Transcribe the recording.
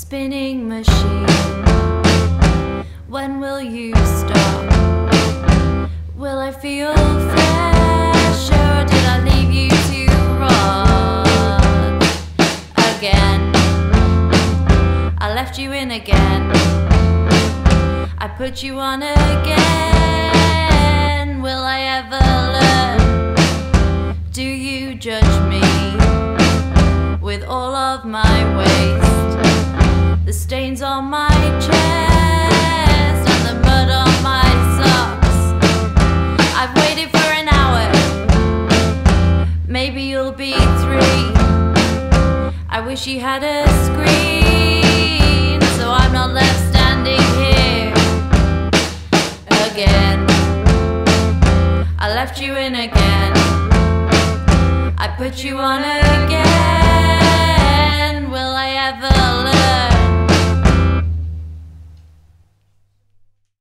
spinning machine. When will you stop? Will I feel fresh, or did I leave you to rot again? I left you in again, I put you on again. Will I ever learn? Do you judge me with all of my waste, the stains on my chest and the mud on my socks? I've waited for an hour, maybe you'll be 3. I wish you had a screen, so I'm not left standing here again. I left you in again, I put you on again.